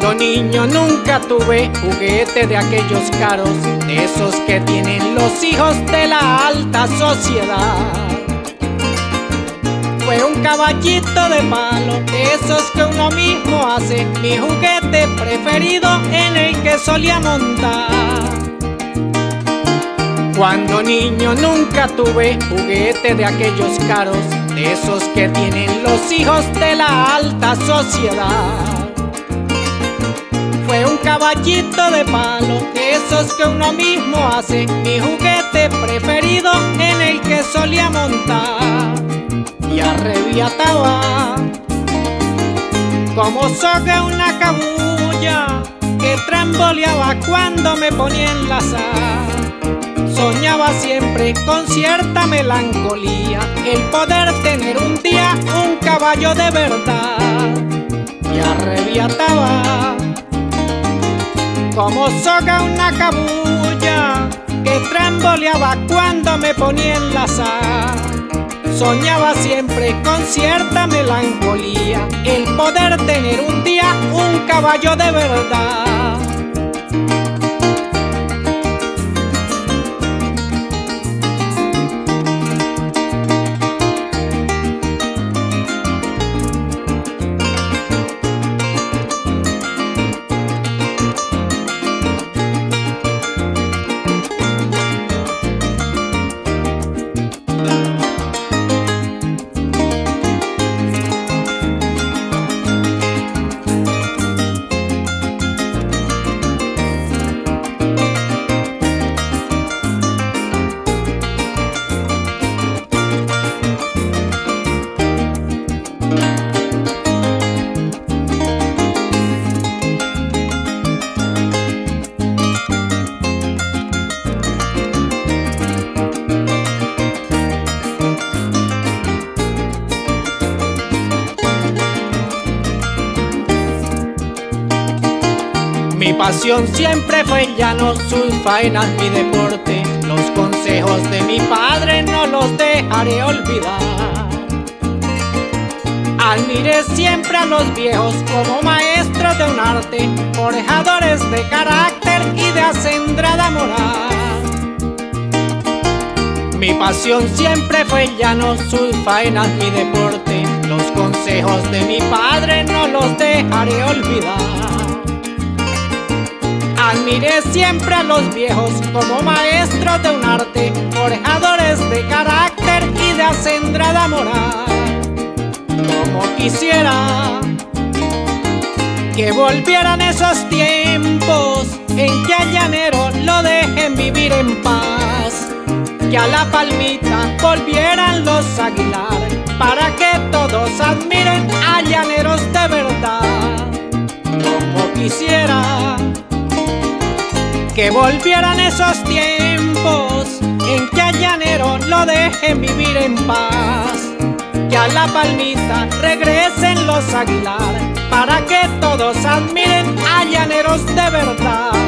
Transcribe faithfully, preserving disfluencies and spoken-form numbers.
Cuando niño nunca tuve juguete de aquellos caros, de esos que tienen los hijos de la alta sociedad. Fue un caballito de palo, de esos que uno mismo hace, mi juguete preferido en el que solía montar. Cuando niño nunca tuve juguete de aquellos caros, de esos que tienen los hijos de la alta sociedad. Fue un caballito de palo, de esos que uno mismo hace, mi juguete preferido en el que solía montar. Y arrebiataba como soga una cabulla que tramboleaba cuando me ponía a enlazar. Soñaba siempre con cierta melancolía el poder tener un día un caballo de verdad. Y arrebiataba como soga una cabulla que tramboleaba cuando me ponía a enlazar. Soñaba siempre con cierta melancolía el poder tener un día un caballo de verdad. Mi pasión siempre fue el llano, sus faenas mi deporte. Los consejos de mi padre no los dejaré olvidar. Admiré siempre a los viejos como maestros de un arte, forjadores de carácter y de acendrada moral. Mi pasión siempre fue el llano, sus faenas mi deporte. Los consejos de mi padre no los dejaré olvidar. Admiré siempre a los viejos como maestros de un arte, forjadores de carácter y de acendrada moral. Como quisiera que volvieran esos tiempos en que al llanero lo dejen vivir en paz, que a la palmita volvieran los Aguilar, para que todos admiren a llaneros de verdad. Como quisiera que volvieran esos tiempos en que al llanero lo dejen vivir en paz, que a la palmita regresen los Aguilar, para que todos admiren a llaneros de verdad.